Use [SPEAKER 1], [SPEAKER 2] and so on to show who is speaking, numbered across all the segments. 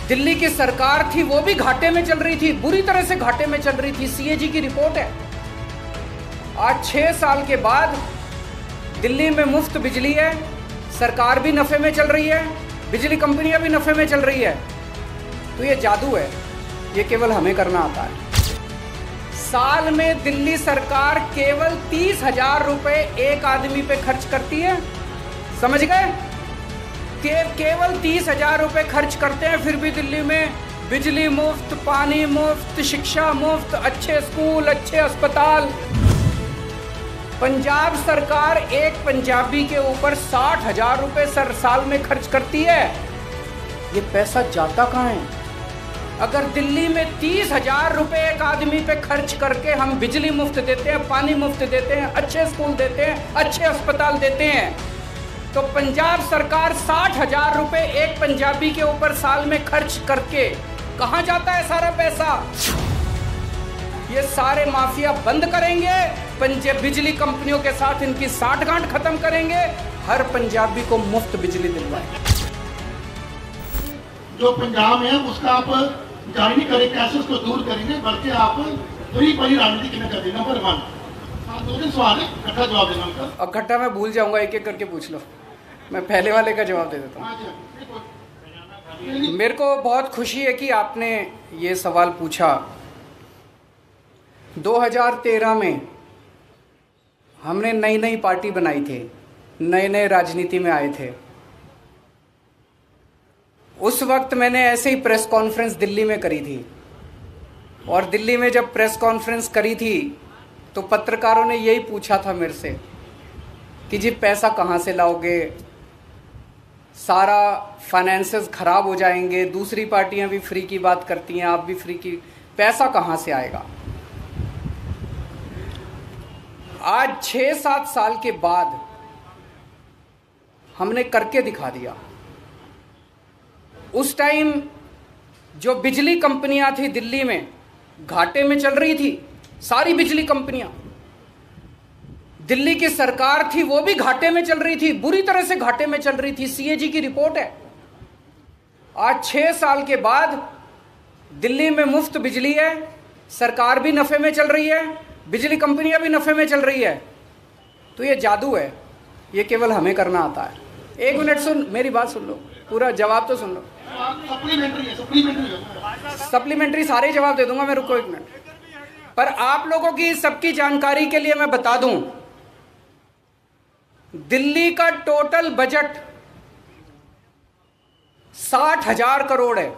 [SPEAKER 1] दिल्ली की सरकार थी वो भी घाटे में चल रही थी, बुरी तरह से घाटे में चल रही थी। सीएजी की रिपोर्ट है। आज 6 साल के बाद दिल्ली में मुफ्त बिजली है, सरकार भी नफे में चल रही है, बिजली कंपनियां भी नफे में चल रही है। तो ये जादू है, ये केवल हमें करना आता है। साल में दिल्ली सरकार केवल 30,000 रुपए एक आदमी पे खर्च करती है, समझ गए? केवल 30,000 रुपए खर्च करते हैं, फिर भी दिल्ली में बिजली मुफ्त, पानी मुफ्त, शिक्षा मुफ्त, अच्छे स्कूल, अच्छे अस्पताल। पंजाब सरकार एक पंजाबी के ऊपर 60,000 रुपए साल में खर्च करती है। ये पैसा जाता कहाँ है? अगर दिल्ली में 30,000 रुपए एक आदमी पे खर्च करके हम बिजली मुफ्त देते हैं, पानी मुफ्त देते हैं, अच्छे स्कूल देते हैं, अच्छे अस्पताल देते हैं, तो पंजाब सरकार 60,000 रुपए एक पंजाबी के ऊपर साल में खर्च करके कहां जाता है सारा पैसा? ये सारे माफिया बंद करेंगे, बिजली कंपनियों के साथ इनकी साठगांठ खत्म करेंगे, हर पंजाबी को मुफ्त बिजली दिलवाएंगे।
[SPEAKER 2] जो पंजाब है उसका आप जारी नहीं करें, कैसे उसको दूर करेंगे, बल्कि आप फ्री परी राजनीति में कर देना। नंबर 1 आप 2-3 सवाल है, इकट्ठा जवाब देना उनका।
[SPEAKER 1] अब इकट्ठा मैं भूल जाऊंगा, एक एक करके पूछ लो। मैं पहले वाले का जवाब दे देता हूँ। मेरे को बहुत खुशी है कि आपने ये सवाल पूछा। 2013 में हमने नई नई पार्टी बनाई थी, नए नए राजनीति में आए थे। उस वक्त मैंने ऐसे ही प्रेस कॉन्फ्रेंस दिल्ली में करी थी, और दिल्ली में जब प्रेस कॉन्फ्रेंस करी थी तो पत्रकारों ने यही पूछा था मेरे से कि जी पैसा कहाँ से लाओगे, सारा फाइनेंसेस खराब हो जाएंगे, दूसरी पार्टियां भी फ्री की बात करती हैं, आप भी फ्री की, पैसा कहाँ से आएगा? आज 6-7 साल के बाद हमने करके दिखा दिया। उस टाइम जो बिजली कंपनियां थी दिल्ली में घाटे में चल रही थी, सारी बिजली कंपनियां, दिल्ली की सरकार थी वो भी घाटे में चल रही थी, बुरी तरह से घाटे में चल रही थी। सीएजी की रिपोर्ट है। आज 6 साल के बाद दिल्ली में मुफ्त बिजली है, सरकार भी नफे में चल रही है, बिजली कंपनियां भी नफे में चल रही है। तो ये जादू है, ये केवल हमें करना आता है। 1 मिनट सुन, मेरी बात सुन लो, पूरा जवाब तो सुन लो। सप्लीमेंट्री सारे जवाब दे दूंगा मैं, रुको 1 मिनट। पर आप लोगों की सबकी जानकारी के लिए मैं बता दूं, दिल्ली का टोटल बजट 60,000 करोड़ है,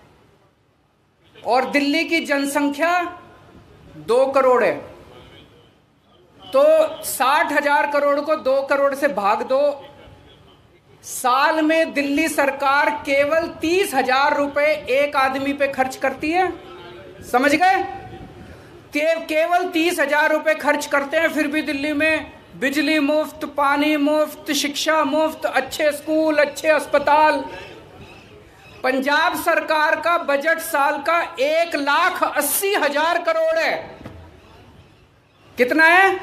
[SPEAKER 1] और दिल्ली की जनसंख्या 2 करोड़ है। तो 60,000 करोड़ को 2 करोड़ से भाग दो। साल में दिल्ली सरकार केवल 30,000 रुपए एक आदमी पे खर्च करती है, समझ गए? केवल 30,000 रुपए खर्च करते हैं, फिर भी दिल्ली में बिजली मुफ्त, पानी मुफ्त, शिक्षा मुफ्त, अच्छे स्कूल, अच्छे अस्पताल। पंजाब सरकार का बजट साल का 1,80,000 करोड़ है। कितना है?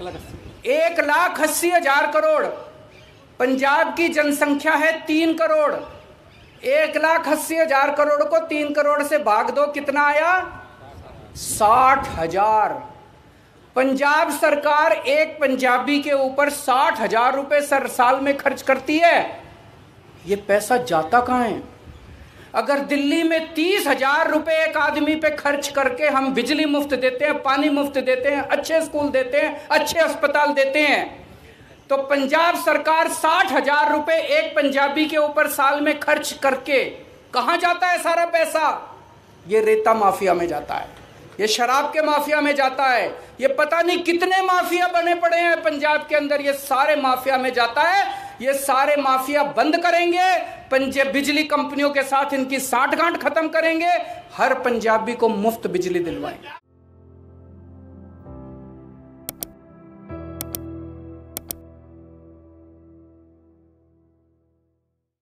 [SPEAKER 1] 1,80,000 करोड़। पंजाब की जनसंख्या है 3 करोड़। 1,80,000 करोड़ को 3 करोड़ से भाग दो, कितना आया? 60,000। पंजाब सरकार एक पंजाबी के ऊपर 60,000 रुपए साल में खर्च करती है। ये पैसा जाता कहाँ है? अगर दिल्ली में 30,000 रुपए एक आदमी पे खर्च करके हम बिजली मुफ्त देते हैं, पानी मुफ्त देते हैं, अच्छे स्कूल देते हैं, अच्छे अस्पताल देते हैं, तो पंजाब सरकार 60,000 रुपए एक पंजाबी के ऊपर साल में खर्च करके कहां जाता है सारा पैसा? ये रेता माफिया में जाता है, ये शराब के माफिया में जाता है, ये पता नहीं कितने माफिया बने पड़े हैं पंजाब के अंदर, ये सारे माफिया में जाता है। ये सारे माफिया बंद करेंगे, बिजली कंपनियों के साथ इनकी साठगांठ खत्म करेंगे, हर पंजाबी को मुफ्त बिजली दिलवाएंगे।